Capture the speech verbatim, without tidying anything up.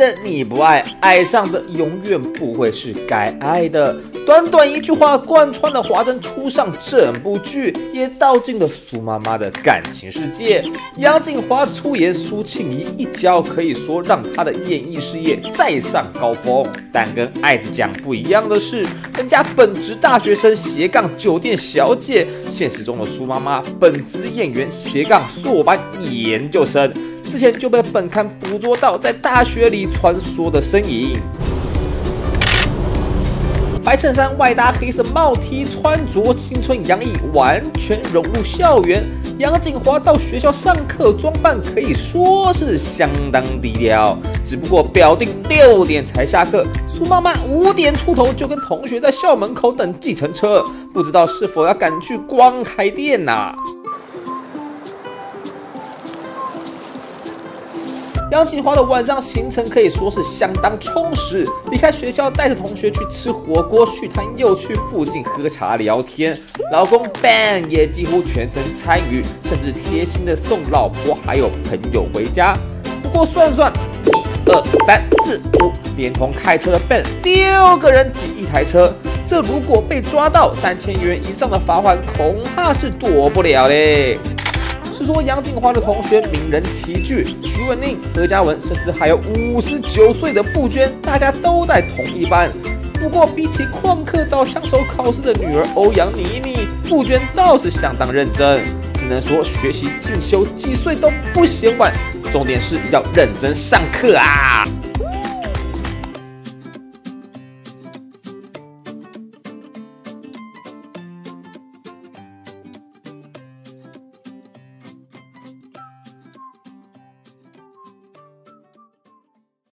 的你不爱，爱上的永远不会是该爱的。短短一句话，贯穿了华灯初上整部剧，也道尽了苏妈妈的感情世界。杨谨华出演苏庆仪一角，可以说让她的演艺事业再上高峰。但跟爱子酱不一样的是，人家本职大学生斜杠酒店小姐，现实中的苏妈妈本职演员斜杠硕班研究生。之前就被本刊捕捉到在大学里穿梭的身影。白衬衫外搭黑色帽 T， 穿着青春洋溢，完全融入校园。杨谨华到学校上课，装扮可以说是相当低调。只不过表定六点才下课，苏妈妈五点出头就跟同学在校门口等计程车，不知道是否要赶去光开店呐、啊？杨谨华的晚上行程可以说是相当充实，离开学校带着同学去吃火锅，续摊又去附近喝茶聊天。老公 Ben 也几乎全程参与，甚至贴心的送老婆还有朋友回家。不过算算，一二三四五，连同开车的 Ben， 六个人挤一台车，这如果被抓到，三千元以上的罚款恐怕是躲不了嘞。是说杨谨华的同学名人齐聚，徐文宁、何嘉文，甚至还有五十九岁的傅娟，大家都在同一班。不过比起旷课找枪手考试的女儿欧阳妮妮，傅娟倒是相当认真，只能说学习进修几岁都不嫌晚，重点是要认真上课啊。